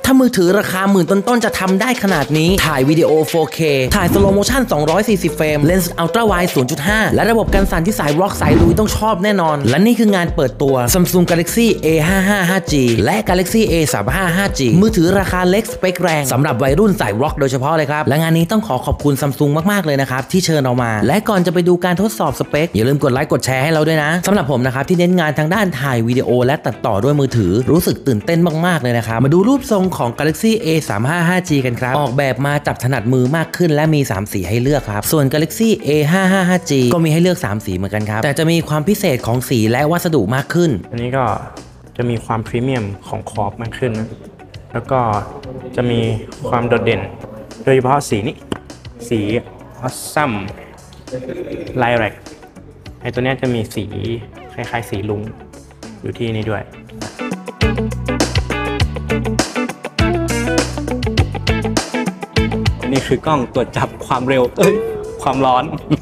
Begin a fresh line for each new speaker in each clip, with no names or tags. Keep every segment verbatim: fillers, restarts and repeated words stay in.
ถ้ามือถือราคาหมื่นต้นๆจะทำได้ขนาดนี้ถ่ายวิดีโอ โฟร์เค ถ่ายสโลโมชั่นสองร้อยสี่สิบเฟรมเลนส์อัลตร้าไวด์ ศูนย์ จุด ห้า และระบบกันสั่นที่สายร็อกสายลุยต้องชอบแน่นอนและนี่คืองานเปิดตัว Samsung Galaxy เอ ห้า ห้า ห้า จี และ Galaxy เอ สาม ห้า ห้า จี มือถือราคาเล็กสเปคแรงสำหรับวัยรุ่นสายร็อกโดยเฉพาะเลยครับและงานนี้ต้องขอขอบคุณ Samsung มากๆเลยนะครับที่เชิญเรามาและก่อนจะไปดูการทดสอบสเปคอย่าลืมกดไลค์กดแชร์ให้เราด้วยนะสำหรับผมนะครับที่เน้นงานทางด้านถ่ายวิดีโอและตัดต่อด้วยมือถือรู้สึกตื่นเต้นมากๆเลยนะครับมาดูรูปทรงของ Galaxy เอ สาม ห้า ห้า จี กันครับออกแบบมาจับถนัดมือมากขึ้นและมีสามสีให้เลือกครับส่วน Galaxy เอ ห้า ห้า ห้า จี ก็มีให้เลือกสามสีเหมือนกันครับแต่จะมีความพิเศษของสีและวัสดุมากขึ้น
อันนี้ก็จะมีความพรีเมียมของขอบมากขึ้นนะแล้วก็จะมีความโดดเด่นโดยเฉพาะสีนี้สีออสซัมไลแร็กไอตัวนี้จะมีสีคล้ายๆสีลุงอยู่ที่นี่ด้วยนี่คือกล้องตรวจจับความเร็วเอ้ยความร้อน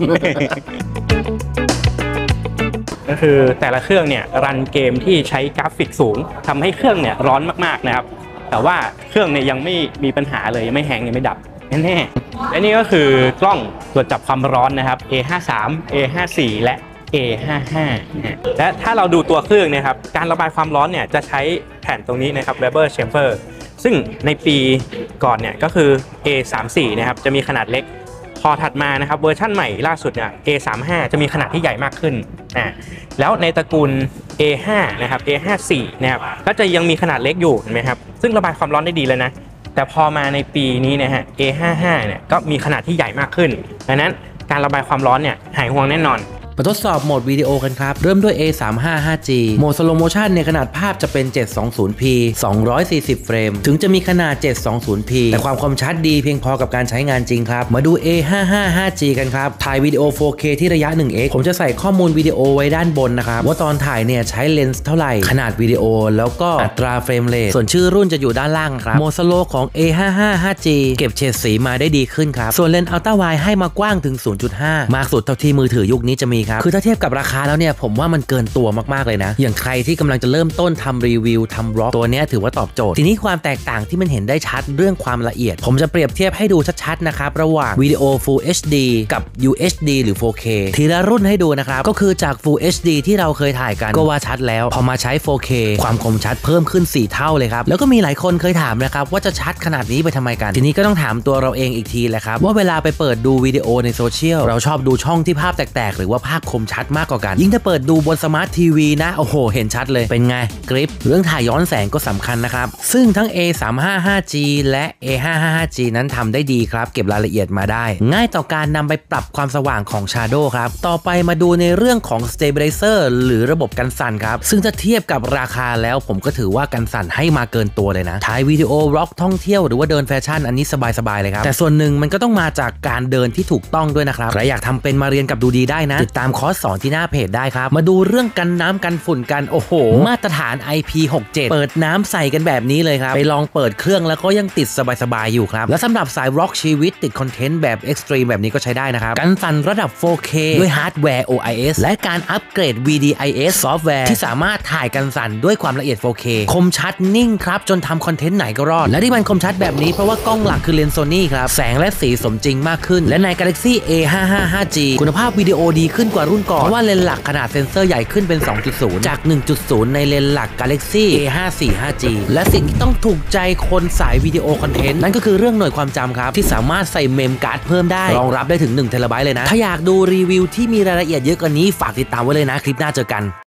ก็คือแต่ละเครื่องเนี่ยรันเกมที่ใช้กราฟิกสูงทำให้เครื่องเนี่ยร้อนมากๆนะครับแต่ว่าเครื่องเนี่ยยังไม่มีปัญหาเลยยังไม่แฮงยังไม่ดับแน่ๆและนี่ก็คือกล้องตรวจจับความร้อนนะครับ เอ ห้า สาม เอ ห้า สี่ และ เอ ห้า ห้า และถ้าเราดูตัวเครื่องนะครับการระบายความร้อนเนี่ยจะใช้แผ่นตรงนี้นะครับ Weber Chamber ซึ่งในปีก่อนเนี่ยก็คือ เอ สาม สี่ นะครับจะมีขนาดเล็กพอถัดมานะครับเวอร์ชั่นใหม่ล่าสุดเนี่ย เอ สาม ห้า จะมีขนาดที่ใหญ่มากขึ้นอ่าแล้วในตระกูล เอ ห้า นะครับ เอ ห้า สี่ นะครับก็จะยังมีขนาดเล็กอยู่เห็นไหมครับซึ่งระบายความร้อนได้ดีเลยนะแต่พอมาในปีนี้นะฮะ เอ ห้า ห้า เนี่ยก็มีขนาดที่ใหญ่มากขึ้นดังนั้นการระบายความร้อนเนี่ยหายห่วงแน่นอน
มาทดสอบโหมดวิดีโอกันครับเริ่มด้วย เอ สาม ห้า ห้า จี โหมด Slow Motion ในขนาดภาพจะเป็น เจ็ดร้อยยี่สิบพี สองร้อยสี่สิบเฟรมถึงจะมีขนาด เจ็ดร้อยยี่สิบพี แต่ความคมชัดดีเพียงพอกับการใช้งานจริงครับมาดู เอ ห้า ห้า ห้า จี กันครับถ่ายวิดีโอ โฟร์เค ที่ระยะ หนึ่งเอ็กซ์ ผมจะใส่ข้อมูลวิดีโอไว้ด้านบนนะครับว่าตอนถ่ายเนี่ยใช้เลนส์เท่าไหร่ขนาดวิดีโอแล้วก็อัตราเฟรมเรทส่วนชื่อรุ่นจะอยู่ด้านล่างครับโหมด Slow ของ เอ ห้า ห้า ห้า จี เก็บเฉดสีมาได้ดีขึ้นครับส่วนเลนส์อัลตร้าไวด์ให้มากว้างถึง ศูนย์ จุด ห้า มากสุดเท่าที่มือถือยุคนี้จะมีครับคือถ้าเทียบกับราคาแล้วเนี่ยผมว่ามันเกินตัวมากๆเลยนะอย่างใครที่กำลังจะเริ่มต้นทำรีวิวทำบล็อกตัวนี้ถือว่าตอบโจทย์ทีนี้ความแตกต่างที่มันเห็นได้ชัดเรื่องความละเอียดผมจะเปรียบเทียบให้ดูชัดๆนะครับระหว่างวิดีโอ Full เอช ดี กับ ยู เอช ดี หรือ โฟร์ เค ทีละรุ่นให้ดูนะครับก็คือจาก Full เอช ดี ที่เราเคยถ่ายกันก็ว่าชัดแล้วพอมาใช้ โฟร์ เค ความคมชัดเพิ่มขึ้นสี่เท่าเลยครับแล้วก็มีหลายคนเคยถามนะครับว่าจะชัดขนาดนี้ไปทำไมกันทีนี้ก็ต้องถามตัวเราเองอีกทีแหละครับว่าเวลาไปเปิดดูวิดีโอในโซเชียลเราชอบดูช่องที่ภาพแตกๆหรือว่าภาพคมชัดมากกว่ากันยิ่งถ้าเปิดดูบนสมาร์ททีวีนะโอ้โหเห็นชัดเลยเป็นไงกริปเรื่องถ่ายย้อนแสงก็สำคัญนะครับซึ่งทั้ง เอ สาม ห้า ห้า จี และ เอ ห้า ห้า ห้า จี นั้นทำได้ดีครับเก็บรายละเอียดมาได้ง่ายต่อการนำไปปรับความสว่างของ Shadow ครับต่อไปมาดูในเรื่องของ Stabilizer หรือระบบกันสั่นครับซึ่งถ้าเทียบกับราคาแล้วผมก็ถือว่ากันสั่นให้มาเกินตัวเลยนะถ่ายวิดีโอร็อกท่องเที่ยวหรือว่าเดินแฟชั่นอันนี้สบายๆเลยครับแต่ส่วนหนึ่งมันก็ต้องมาจากการเดินที่ถูกต้องด้วยนะครับใครอยากทำเป็นมาเรียนกับดูดีได้นะติดตามคอร์สสอนที่หน้าเพจได้ครับมาดูเรื่องกันน้ำกันฝุ่นกันโอ้โหมาตรฐาน ไอ พี หกสิบเจ็ด เปิดน้ำใส่กันแบบนี้เลยครับไปลองเปิดเครื่องแล้วก็ยังติดสบายๆอยู่ครับและสำหรับสายร็อกชีวิตติดคอนเทนต์แบบเอ็กซ์ตรีมแบบนี้ก็ใช้ได้นะครับกันสั่นระดับ โฟร์ เค ด้วยฮาร์ดแวร์ โอ ไอ เอส และการอัปเกรด วี ดี ไอ เอส ซอฟต์แวร์ที่สามารถถ่ายกันสั่นด้วยความละเอียด โฟร์ เค คมชัดนิ่งครับจนทำคอนเทนต์ไหนก็รอดและที่มันคมชัดแบบนี้เพราะว่ากล้องหลักคือเลนส์โซนี่ครับแสงและสีสมจริงมากขึ้นและใน Galaxy เอ ห้า ห้า ห้า จี คุณภาพวิดีโอดีขึ้นกว่ารุ่นก่อนเพราะว่าเลนส์หลักขนาดเซนเซอร์ใหญ่ขึ้นเป็น สองจุดศูนย์ จาก หนึ่งจุดศูนย์ ในเลนส์หลัก Galaxy เอ ห้า สี่ ห้า จี และสิ่งที่ต้องถูกใจคนสายวิดีโอคอนเทนต์นั่นก็คือเรื่องหน่วยความจำครับที่สามารถใส่เมมการ์ดเพิ่มได้รองรับได้ถึงหนึ่งเทราไบต์เลยนะถ้าอยากดูรีวิวที่มีรายละเอียดเยอะกว่านี้ฝากติดตามไว้เลยนะคลิปหน้าเจอกัน